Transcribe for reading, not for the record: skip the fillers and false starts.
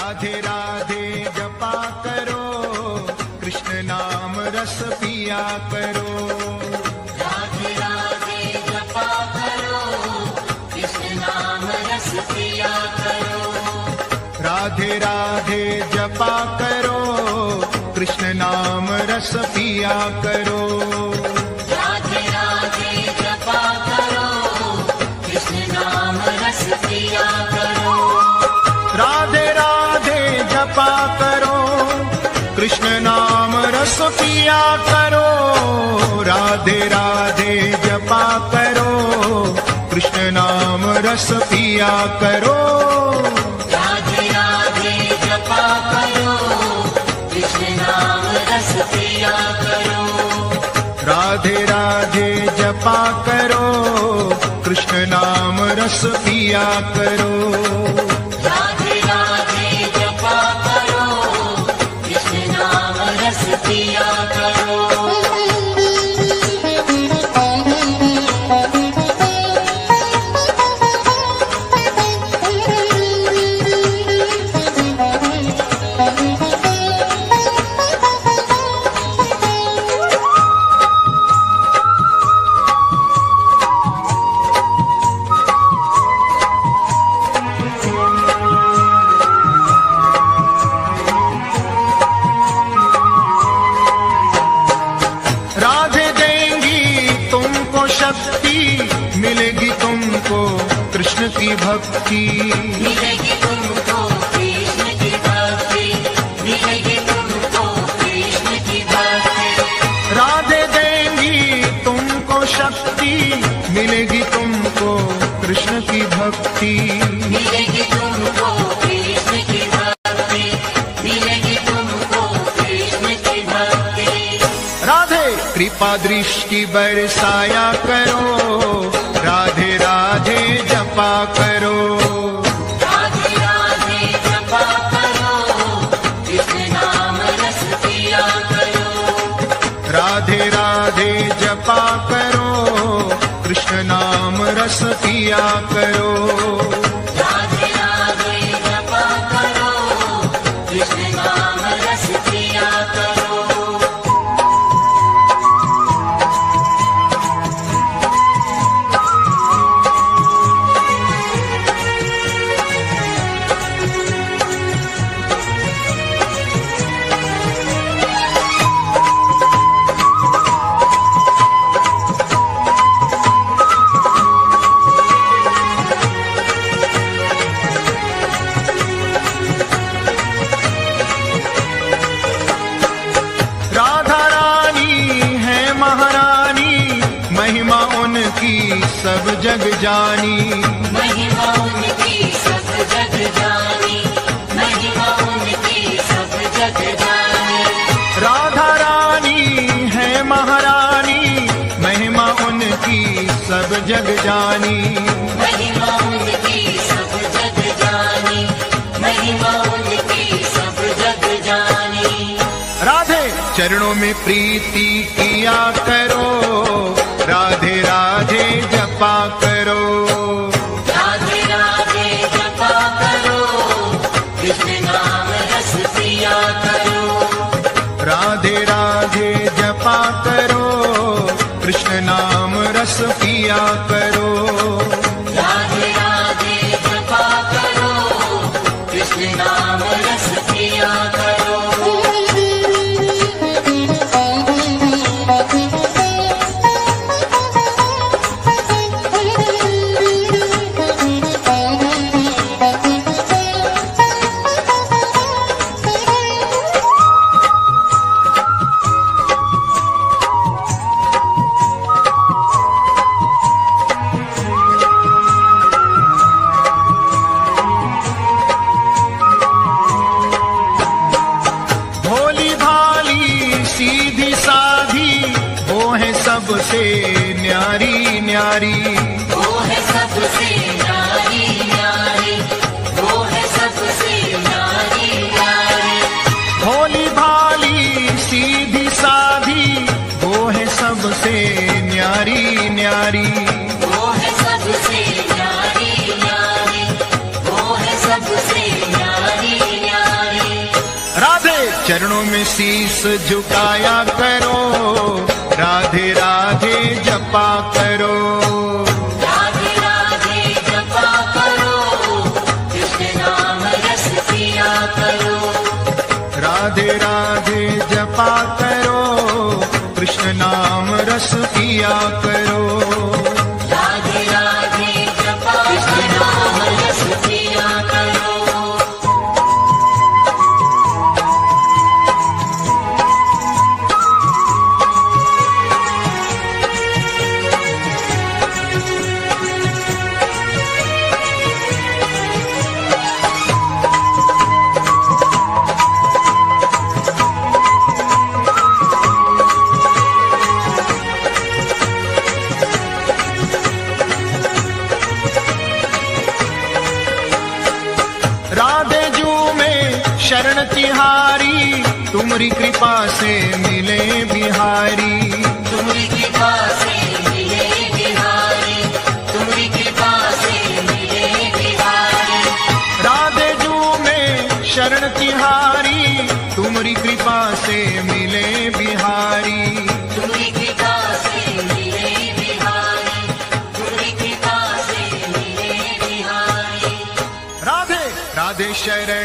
राधे राधे जपा करो, कृष्ण नाम रस पिया करो। राधे राधे जपा करो, कृष्ण नाम रस पिया करो। राधे राधे जपा करो, कृष्ण नाम रस पिया करो। राधे राधे जपा करो, कृष्ण नाम रस पिया करो। राधे राधे जपा करो, कृष्ण नाम रस पिया करो। राधे राधे जपा करो, कृष्ण नाम रस पिया करो। राधे राधे जपा करो, कृष्ण नाम रस पिया करो। राधे राधे जपा करो, कृष्ण नाम रस पिया करो। राधे राधे जपा करो, कृष्ण नाम रस पिया करो। मिलेगी तुमको कृष्ण की भक्ति, मिलेगी तुमको कृष्ण की भक्ति, मिलेगी तुमको कृष्ण की भक्ति। राधे देंगी तुमको शक्ति, मिलेगी तुमको कृष्ण की भक्ति, मिलेगी तुमको कृष्ण की भक्ति, मिलेगी तुमको कृष्ण की भक्ति। राधे कृपा दृष्टि बरसाया करो, राधे राधे जपा करो। राधे राधे जपा करो, कृष्ण नाम रस पिया करो। राधे राधे जपा करो, कृष्ण नाम रस पिया करो। राधे राधे जपा करो, कृष्ण नाम रस पिया करो। महिमा उनकी सब जग जानी, महिमा उनकी सब जग जानी, महिमा उनकी सब जग जानी। राधा रानी है महारानी, महिमा उनकी सब जग जानी, महिमा उनकी सब जग जानी, महिमा उनकी सब जग जानी। राधे चरणों में प्रीति किया करो, राधे राधे जपा करो। राधे राधे जपा करो, कृष्ण नाम रस पिया करो। राधे राधे जपा करो, कृष्ण नाम रस पिया करो। राधे राधे जपा करो, कृष्ण नाम रस पिया करो। सबसे न्यारी न्यारी, वो है सबसे न्यारी न्यारी, वो है सबसे न्यारी न्यारी। भोली भाली सीधी साधी, वो है सबसे न्यारी न्यारी, वो है सबसे न्यारी न्यारी, वो है सबसे न्यारी न्यारी। शीस झुकाया करो, राधे राधे जपा करो। राधे राधे जपा करो, कृष्ण नाम रस पिया करो। राधे राधे जपा करो, कृष्ण नाम रस पिया करो। राधे राधे जपा कृष्ण नाम रस पिया करो। राधे जू में शरण तिहारी, तुम्हारी कृपा से मिले बिहारी। तुम्हारी कृपा से मिले बिहारी, तुम्हारी कृपा से मिले बिहारी। राधे जू में शरण तिहारी, तुम्हारी कृपा से मिले बिहारी। तुम्हारी कृपा से मिले बिहारी, तुम्हारी कृपा से मिले बिहारी। राधे राधे शरण